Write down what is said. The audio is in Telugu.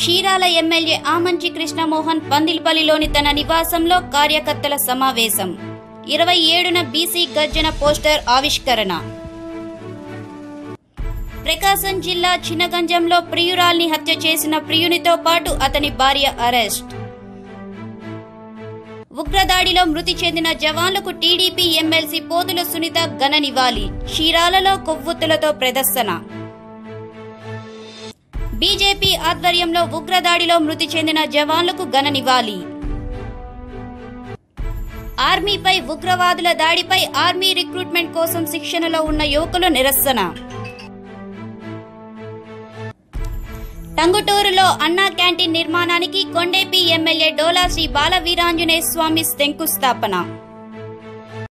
చీరాల ఎమ్మెల్యే ఆమంచి కృష్ణమోహన్ పందిల్పల్లిలోని తన నివాసంలో కార్యకర్తల సమావేశం. 27న బీసీ గర్జన పోస్టర్ ఆవిష్కరణ. ప్రకాశం జిల్లా చినగంజంలో ప్రియురాల్ని హత్య చేసిన ప్రియునితో పాటు అతని భార్య అరెస్ట్. ఉగ్రదాడిలో మృతి చెందిన జవాన్లకు టీడీపీ ఎమ్మెల్సీ పోతుల సునీత ఘన నివాళి. చీరాలలో కొవ్వొత్తులతో ప్రదర్శన. బీజేపీ ఆధ్వర్యంలో ఉగ్రదాడిలో మృతి చెందిన జవాన్లకు ఘన నివాళి. ఆర్మీపై ఉగ్రవాదుల దాడిపై ఆర్మీ రిక్రూట్మెంట్ కోసం శిక్షణలో ఉన్న యువకులు నిరసన. టంగుటూరులో అన్నా క్యాంటీన్ నిర్మాణానికి కొండేపి ఎమ్మెల్యే డోలా శ్రీ బాల వీరాంజనేయ స్వామి శంకుస్థాపన.